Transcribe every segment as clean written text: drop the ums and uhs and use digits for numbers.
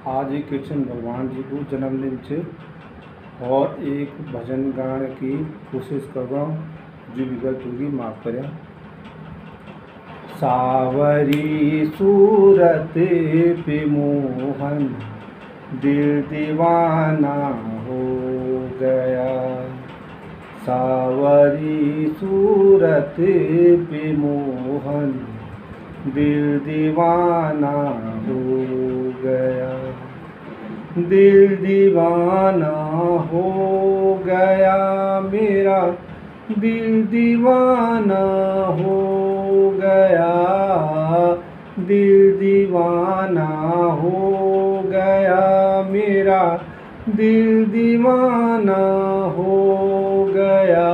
आज ही कृष्ण भगवान जी को जन्मदिन छे और एक भजन गाने की कोशिश कर रहा हूँ। जो भी गलत होगी माफ़ करें। सावरी सूरत पे मोहन दिल दीवाना हो गया। सावरी सूरत पे मोहन दिल दीवाना हो गया। दिल दीवाना हो गया मेरा, दिल दीवाना हो गया। दिल दीवाना हो गया मेरा, दिल दीवाना हो गया।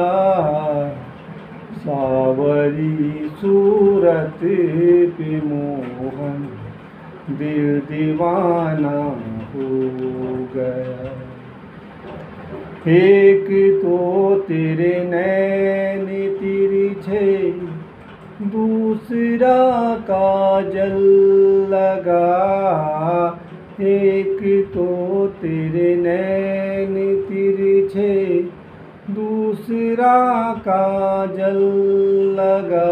सावरी सूरत पे मोहन दिल दीवाना हो गया। एक तो तेरे नैन तिरछे, दूसरा काजल लगा। एक तो तेरे नैन तिरछे, दूसरा काजल लगा।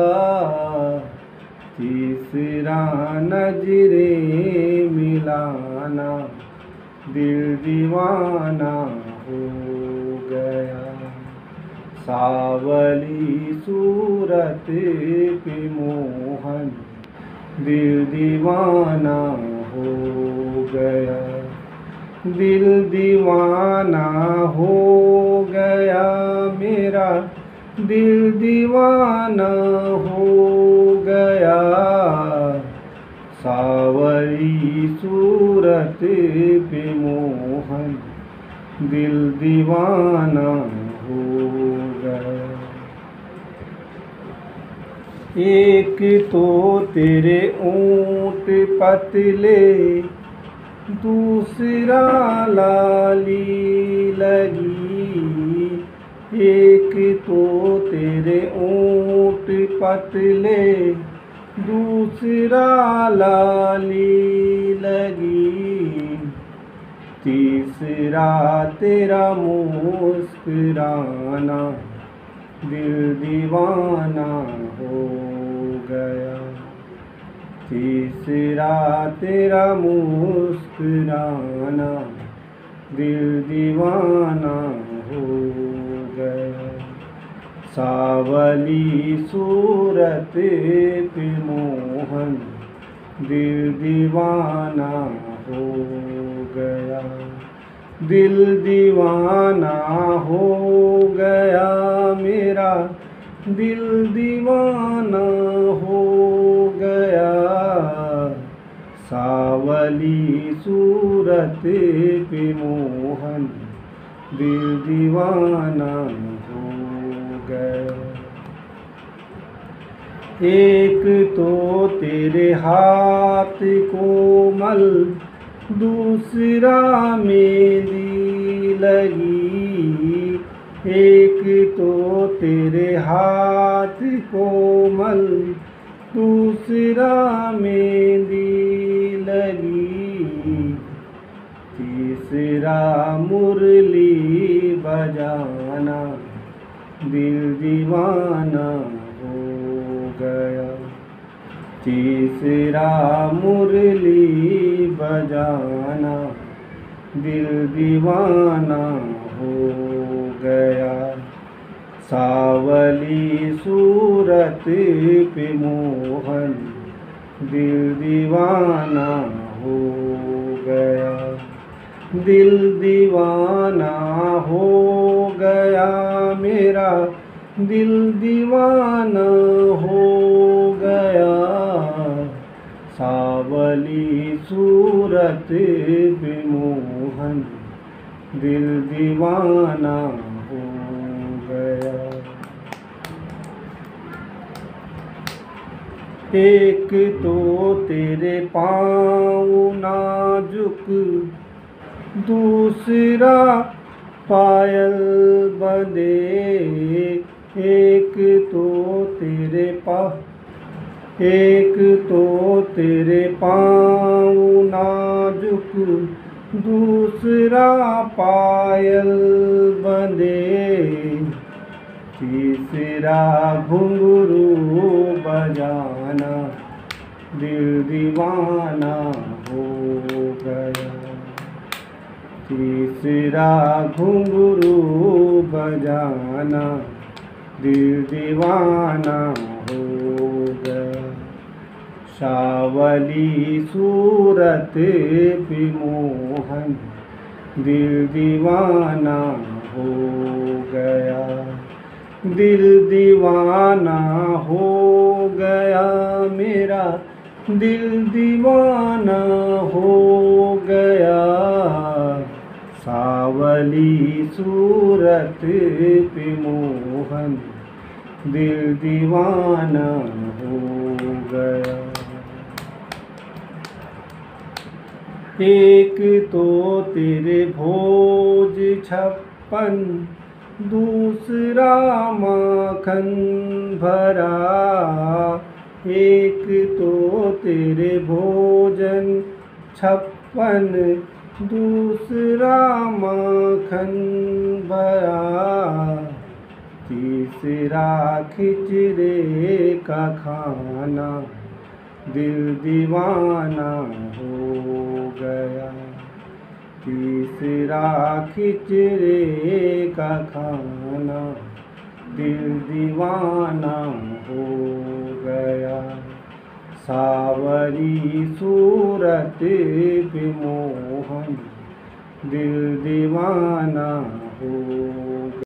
तीसरा नजरे मिलाना दिल दीवाना हो गया। सावली सूरत पे मोहन दिल दीवाना हो गया। दिल दीवाना हो गया मेरा, दिल दीवाना हो गया। सावरी सूरत पे मोहन दिल दीवाना हो गया। एक तो तेरे ऊँट पतले, दूसरा लाली लगी। एक तो तेरे ऊँट पतले, दूसरा लाली लगी। तीसरा तेरा मुस्कुराना दिल दीवाना हो गया। तीसरा तेरा मुस्कुराना दिल दीवाना हो गया। सावली सूरत पे मोहन दिल दीवाना हो गया। दिल दीवाना हो गया मेरा, दिल दीवाना हो गया। सावली सूरत पे मोहन दिल दीवाना हो गया। एक तो तेरे हाथ कोमल, दूसरा मेरी लगी। एक तो तेरे हाथ कोमल, दूसरा मेरी लगी। तीसरा मुरली बजाना दिल दीवाना हो गया। तीसरा मुरली बजाना दिल दीवाना हो गया। सावली सूरत पे मोहन दिल दीवाना हो गया। दिल दीवाना हो गया मेरा, दिल दीवाना हो गया। सावली सूरत पे मोहन दिल दीवाना हो गया। एक तो तेरे पाँव नाजुक, दूसरा पायल बंधे। एक तो तेरे एक तो तेरे पाँव नाजुक, दूसरा पायल बंधे, तीसरा घुंघरू बजाना, दिल दीवाना हो गया। तीसरा घुंघरू बजाना, दिल दीवाना हो गया। सावली सूरत पे मोहन, दिल दीवाना हो गया। दिल दीवाना हो गया मेरा, दिल दीवाना हो गया। सावली सूरत पे मोहन, दिल दीवाना हो गया। एक तो तेरे भोज 56, दूसरा माखन भरा। एक तो तेरे भोजन 56, दूसरा माखन भरा। तीसरा खिचड़े का खाना, दिल दीवाना हो गया। तीसरा खिचड़े का खाना, दिल दीवाना हो गया। सावरी सूरत पे मोहन, दिल दीवाना हो